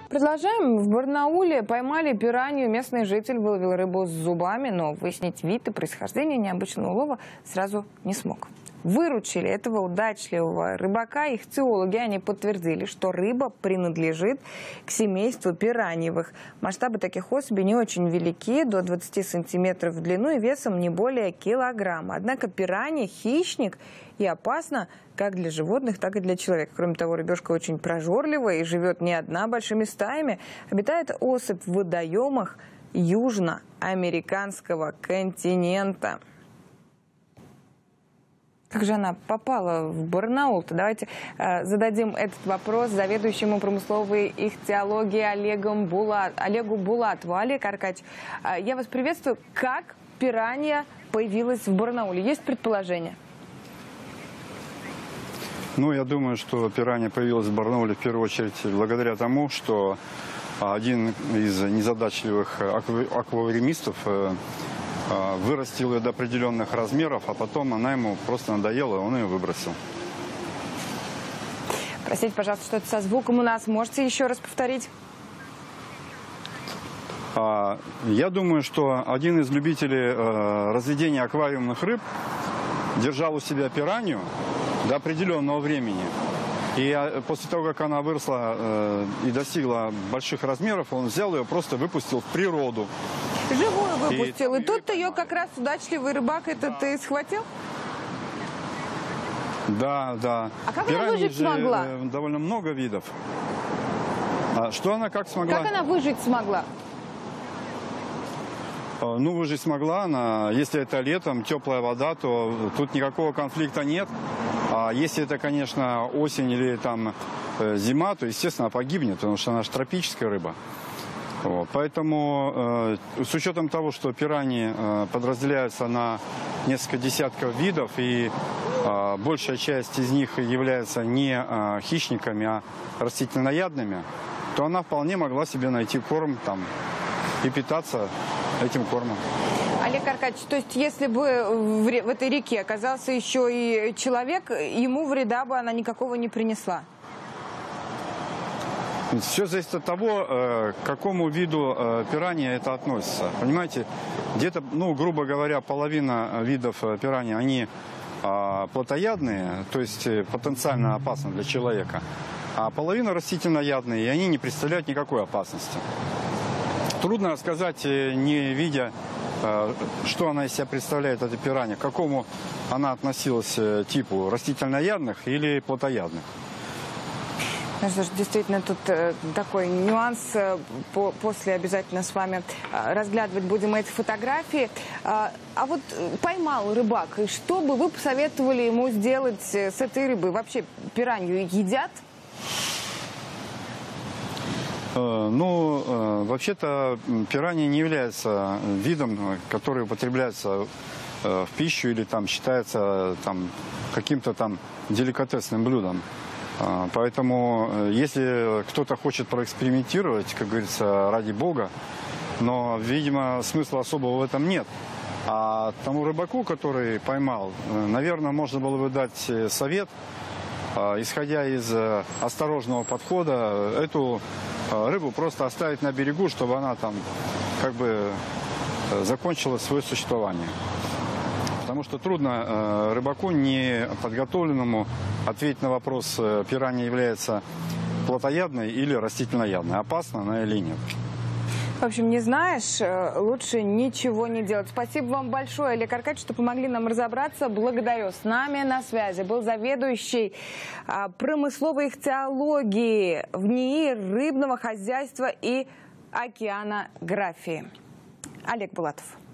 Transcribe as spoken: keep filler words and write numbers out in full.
Продолжаем. В Барнауле поймали пиранью. Местный житель выловил рыбу с зубами, но выяснить вид и происхождение необычного улова сразу не смог. Выручили этого удачливого рыбака ихтиологи. Они подтвердили, что рыба принадлежит к семейству пираньевых. Масштабы таких особей не очень велики, до двадцати сантиметров в длину и весом не более килограмма. Однако пиранья – хищник и опасно как для животных, так и для человека. Кроме того, рыбешка очень прожорливая и живет не одна, большими стаями. Обитает особь в водоемах южноамериканского континента. Как же она попала в Барнаул-то? Давайте э, зададим этот вопрос заведующему промысловой ихтиологии Олегом Булат, Олегу Булатову. Олег Аркадьевич, э, я вас приветствую. Как пиранья появилась в Барнауле? Есть предположение? Ну, я думаю, что пиранья появилась в Барнауле в первую очередь благодаря тому, что один из незадачливых аквариумистов э, вырастил ее до определенных размеров, а потом она ему просто надоела, и он ее выбросил. Простите, пожалуйста, что-то со звуком у нас. Можете еще раз повторить? Я думаю, что один из любителей разведения аквариумных рыб держал у себя пиранью до определенного времени. И после того, как она выросла и достигла больших размеров, он взял ее, просто выпустил в природу. Живую выпустил. И, и тут ее как раз удачливый рыбак этот да. и схватил? Да, да. А как Пираньи она выжить же смогла? Довольно много видов. А что она как смогла? Как она выжить смогла? Ну, выжить смогла она. Если это летом, теплая вода, то тут никакого конфликта нет. А если это, конечно, осень или там зима, то, естественно, погибнет, потому что она же тропическая рыба. Вот. Поэтому э, с учетом того, что пираньи э, подразделяются на несколько десятков видов, и э, большая часть из них является не э, хищниками, а растительноядными, то она вполне могла себе найти корм там, и питаться этим кормом. Олег Аркадьевич, то есть если бы в, в этой реке оказался еще и человек, ему вреда бы она никакого не принесла? Все зависит от того, к какому виду пираньи это относится. Понимаете, где-то, ну, грубо говоря, половина видов пираньи, они плотоядные, то есть потенциально опасны для человека, а половина растительноядные, и они не представляют никакой опасности. Трудно рассказать, не видя, что она из себя представляет, эта пиранья, к какому она относилась типу растительноядных или плотоядных. Ну что ж, действительно, тут э, такой нюанс. Э, по, после обязательно с вами э, разглядывать будем эти фотографии. Э, а вот поймал рыбак, и что бы вы посоветовали ему сделать с этой рыбой? Вообще пиранью едят? Э, ну, э, вообще-то пиранья не является видом, который употребляется э, в пищу или там считается там каким-то там деликатесным блюдом. Поэтому, если кто-то хочет проэкспериментировать, как говорится, ради бога, но, видимо, смысла особого в этом нет. А тому рыбаку, который поймал, наверное, можно было бы дать совет, исходя из осторожного подхода, эту рыбу просто оставить на берегу, чтобы она там как бы закончила свое существование. Потому что трудно э, рыбаку неподготовленному ответить на вопрос, э, пиранья является плотоядной или растительноядной, опасна она или нет. В общем, не знаешь, лучше ничего не делать. Спасибо вам большое, Олег Аркадьевич, что помогли нам разобраться. Благодарю. С нами на связи был заведующий э, промысловой ихтиологии в НИИ рыбного хозяйства и океанографии Олег Булатов.